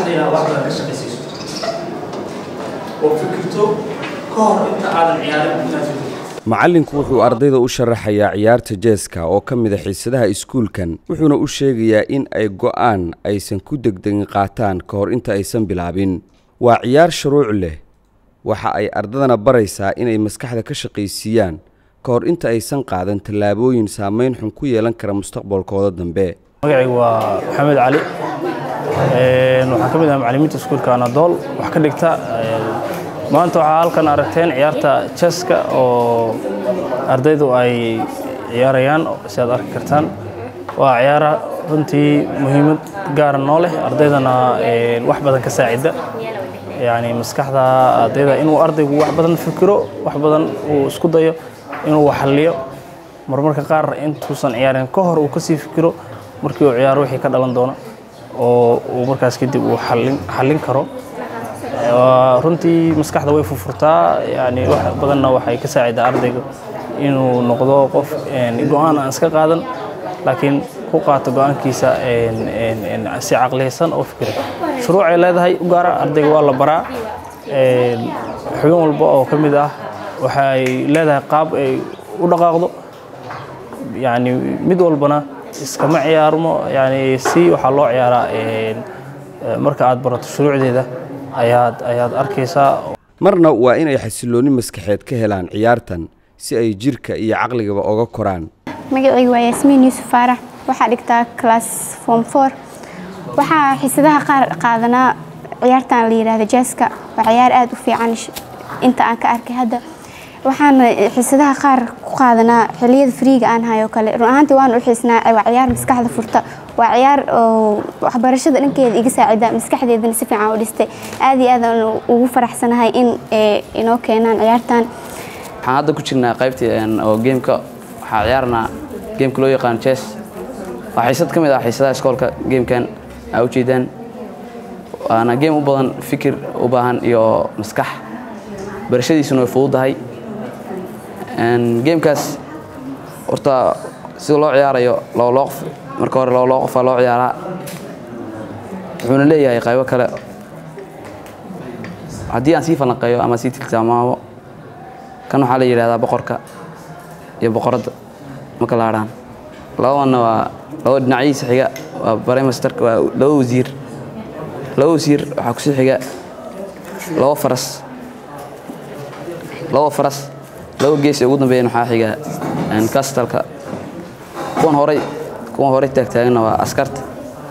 أدينا واحدة كشخصية وفكرته كهر أنت على العيال macallinku wuxuu ardayda u sharaxayaa ciyaarta jeeska oo ka mid ah xiisadaha iskuulkan wuxuuna u sheegayaa in ay go'aan aysan ku degdegin qaataan ka hor inta aysan bilaabin waa ciyaar shuruuc leh waxa ay ardadana baraysaa inay maskaxda ka shaqaysiiyaan ka hor inta aysan qaadan tallaabooyin saameyn xun ku yeelan kara mustaqbalkooda dambe magacaygu waa Maxamed Cali waxaan ka mid ahay macallimiinta iskuulka Anadol wax ka dhigta maanta waxa halkan aragteen ciyaarta jeeska oo ardaydu ay ciyaarayaan si aad arki kartaan waa ciyaar runtii muhiimad gaar ah noo leh ardaydana wax badan ka saacida yani maskaxda ardayda inuu ardaygu wax badan fikiro wax badan uu isku dayo inuu xalliyo marmarka qaar intuusan ciyaarin ka hor uu ka sii fikiro markii uu ciyaaro wixii ka dhalan doona oo uu markaas kadib uu xallin karo runtii maskaxda way furfurtaa yani wax badanna waxay ka saacidaa ardayga inuu noqdo qof go'aan aan iska qaadan laakiin ku qaato go'aankiisa si caqliyeysan oo fikir shuruuc ay leedahay u gaar ah ardayga waa la baraa xubin walba oo ka mid ah waxay leedahay qaab ay u dhaqaaqdo yani mid walbana iskama ciyaarmo yani si waxa loo ciyaaraa marka aad barato shuruucdeeda ayaad arkaysaa marna waa inay xasilooni maskaxeed ka helaan ciyaartan si ay jirka iyo caqligaba uga koraan magacaygu waa Yasmiin Yuusuf Faarax waxa dhigtaa class form 4 waxa xisadaha qaar qaadanaa ciyaartan la yiraahdo jeeska waa ciyaar aad u fiican inta aan ka arkay hadda waxaan xisadaha qaar ku qaadanaa xilliyada freega aan hayo kale run ahaantii waan u xiisnaa waa ciyaar maskaxda furta waa ciyaar oo waxbarashada dhankeeda iga saacida maskaxdeedana si fiican u dhistay aad iyo aad ugu faraxsanahay in inoo keenaan ciyaartan waxaan hadda ku jirnaa qaybtii oo gameka waxa ciyaarna gameka loo yaqaan chess waa xiisad ka mid ah xiisadaha iskoolka gamekan ay u jeedaan waana game u badan fikir u baahan iyo maskax barashadiisuna way fududahay gamekaas horta sida loo ciyaarayo loo qof marka hore loo qof loo ciyaaraa wuxuuna leeyahay qaybo kale haddii aan sii falanqeeyo ama sii tilmaamo kan waxaa la yiraahdaa boqorka iyo boqoradda marka la araan labadana waa laba dhinaciisa xiga waa prime ministerka waa laba wasiir waxaa ku sii xiga laba faras laba gees ugu dambeeyay waxa xiga castle-ka kuwan hore taagtaagna waa askarta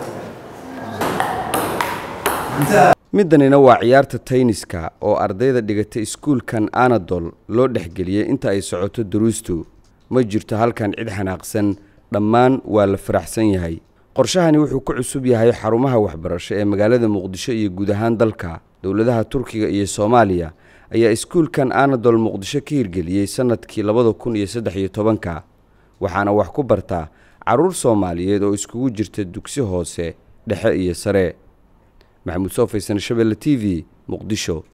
middanina waa ciyaarta tenniska oo ardayda dhigata iskuulkan Anadol loo dhexgeliyay inta ay socoto duruustu ma jirto halkan cid xanaaqsan dhammaan waa la faraxsan yahay qorshahani wuxuu ku cusub yahay xarumaha waxbarasho ee magaalada Muqdisho iyo guud ahaan dalka dawladaha Turkiga iyo Soomaaliya ayaa iskuulkan Anadol Muqdisho ka hirgeliyay sanadkii 2013 waxaana wax ku bartaa caruur Soomaaliyeed oo iskugu jirta dugsi hoose dhexe iyo sare Maxamuud Soofaysan Shabelle TV Muqdisho